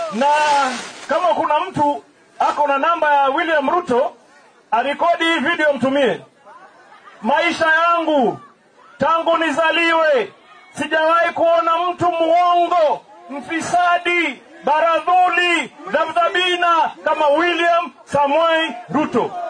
Na kama kuna mtu ako na namba ya William Ruto, arekodi hii video mtumie. Maisha yangu tangu nizaliwe sijawahi kuona mtu muongo, mfisadi, baradhuli, dhabdhabina kama William Samoei Ruto.